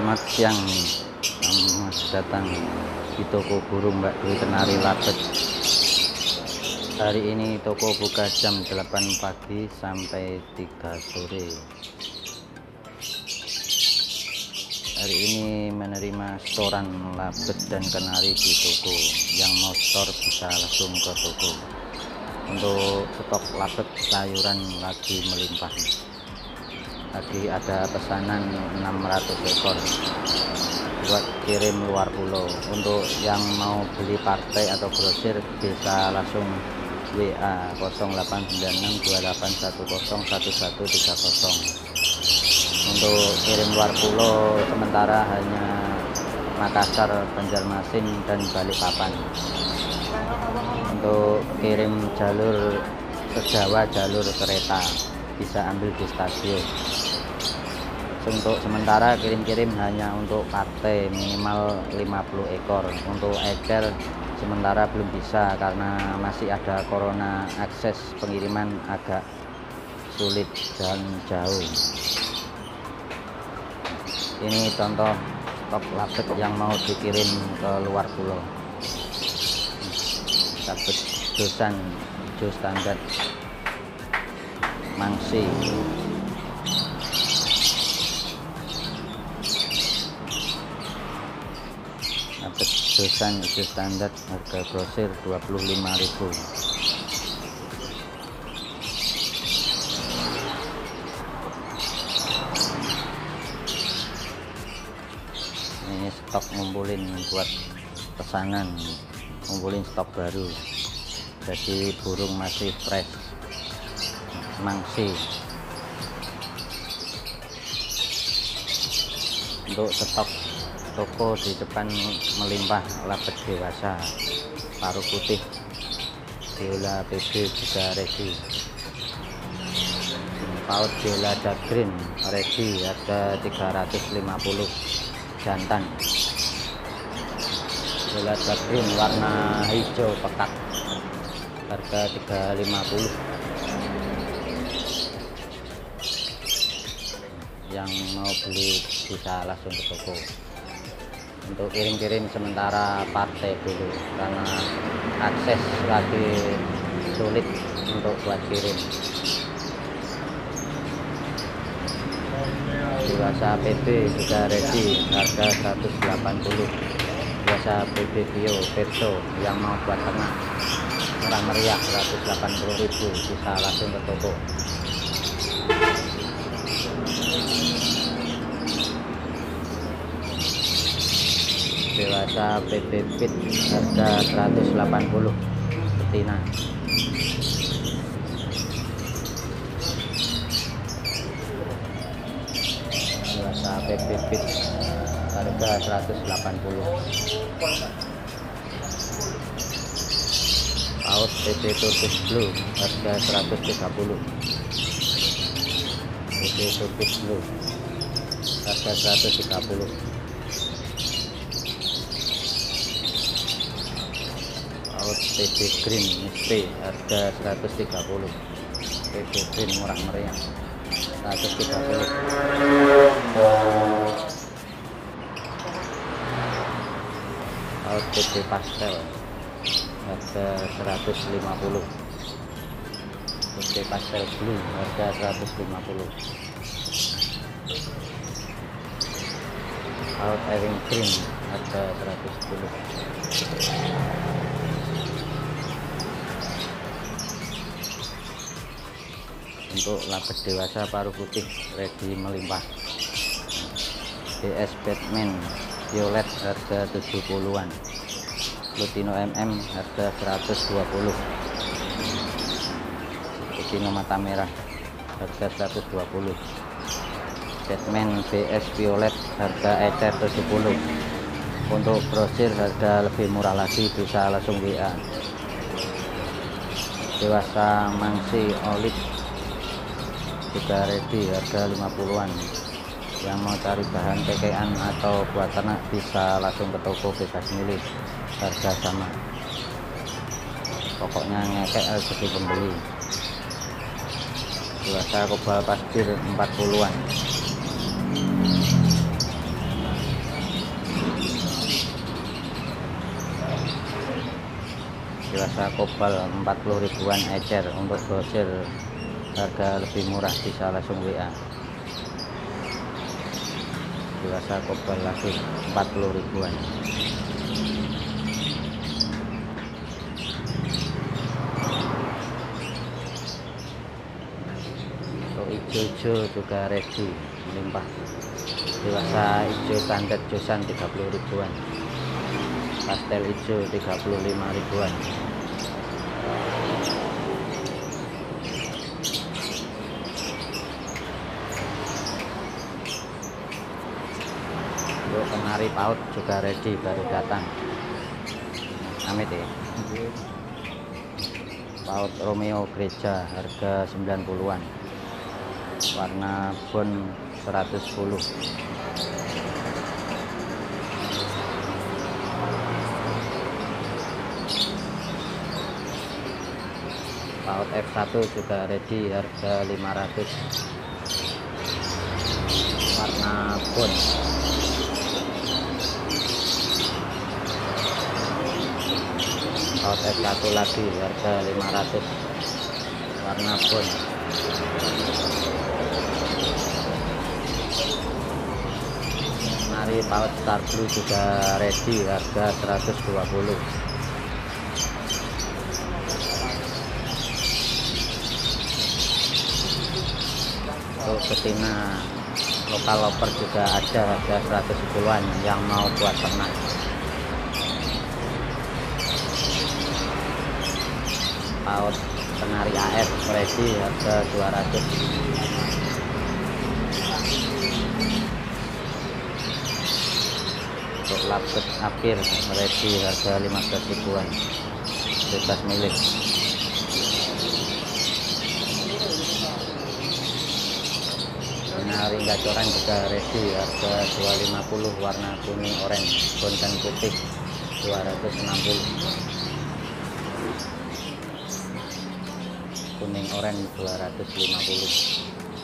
Selamat siang, selamat datang di toko burung Mbak Dwi Kenari Labet. Hari ini toko buka jam 8 pagi sampai 3 sore. Hari ini menerima storan labet dan kenari di toko. Yang mau store bisa langsung ke toko. Untuk stok labet sayuran lagi melimpah. Lagi ada pesanan 600 ekor buat kirim luar pulau. Untuk yang mau beli partai atau grosir bisa langsung WA 089628101130. Untuk kirim luar pulau sementara hanya Makassar, Banjarmasin, dan Balikpapan. Untuk kirim jalur ke Jawa, jalur kereta bisa ambil di stasiun. Untuk sementara kirim-kirim hanya untuk partai minimal 50 ekor. Untuk ecer sementara belum bisa karena masih ada corona, akses pengiriman agak sulit dan jauh. Ini contoh stok labet yang mau dikirim ke luar pulau. Labet dosan hijau standar mangsi. Labet dosan hijau standar harga grosir 25.000. Ini stok ngumpulin buat pesanan, ngumpulin stok baru, jadi burung masih fresh mangsi. Untuk stok toko di depan melimpah labet dewasa paruh putih viola PB juga ready. Paut viola dark green ready harga 350 jantan. Viola dark green warna hijau pekat harga 350. Yang mau beli bisa langsung ke toko. Untuk kirim-kirim sementara partai dulu karena akses lagi sulit untuk buat kirim. Dewasa PB juga ready harga 180. Dewasa PB Bio Perso yang mau buat tengah merah meriah 180.000 bisa langsung ke toko. Dewasa PB Fit harga 180 betina. Dewasa PB Fit harga 180. Paut PB Turkish Blue harga 130. PB Turkish Blue harga 130. PB Green Misty harga 130. PB Green murah meriah 130. Paut PB Pastel harga 150. PB Pastel Blue harga 150. Paut Ewing Green harga 110. Untuk labet dewasa paruh putih ready melimpah. DS Batman Violet harga 70-an. Lutino MM harga 120. Lutino mata merah harga 120. Batman BS Violet harga ecer 70. Untuk grosir harga lebih murah lagi bisa langsung WA. Dewasa mangsi olive juga ready harga 50-an. Yang mau cari bahan kekean atau buat ternak bisa langsung ke toko, bebas milih, harga sama, pokoknya ngekek rezeki pembeli. Dewasa kobal pasir 40-an. dewasa kobal 40 ribuan ecer. Untuk grosir harga lebih murah bisa langsung WA. Dewasa kobal lagi 40 ribuan. Untuk hijau-hijau juga ready melimpah. Dewasa hijau standar josan 30 ribuan. Pastel hijau 35 ribuan. Untuk kenari paut juga ready, baru datang. Amit ya. Paut Romeo gereja harga 90-an. Warna bon 110. Paut F1 juga ready harga 500. Warna bon. Paut F1 lagi harga 500. Warna bon. Kenari paut Star Blue juga ready harga 120. Untuk betina lokal loper juga ada harga 110-an yang mau buat ternak. Paut kenari AF ready harga 200. Untuk lapet akhir ready harga 15 ribuan, bebas milik. Kenari gacoran juga ready harga 250. Warna kuning orange, bonten putih 260. Kuning orange 250.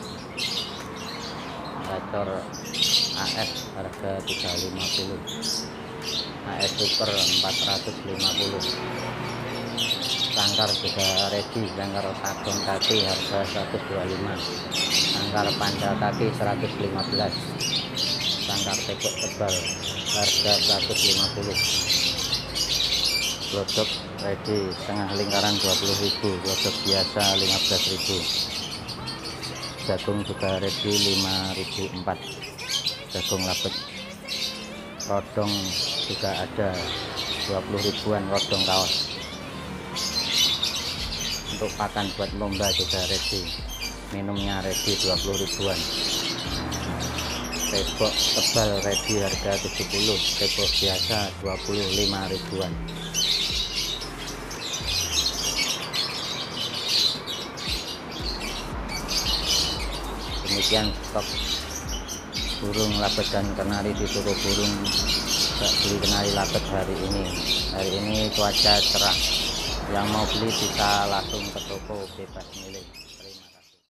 Gacor AS harga 350. AS super 450. Sangkar juga ready, sangkar tagong kaki harga 125. Sangkar panda kaki 115. Sangkar tekuk tebal harga 150. Glodok ready setengah lingkaran 20.000, glodok biasa 15.000. Jagung juga ready 5.004. Jagung lapet. Rodong juga ada 20 ribuan rodong kaos. Untuk pakan buat lomba juga ready. Minumnya ready 20 ribuan. Tebok tebal ready harga 70. Tebok biasa 25 ribuan. Demikian stok burung labet dan kenari di toko burung beli kenari labet hari ini. Hari ini cuaca cerah. Yang mau beli bisa langsung ke toko, bebas milih.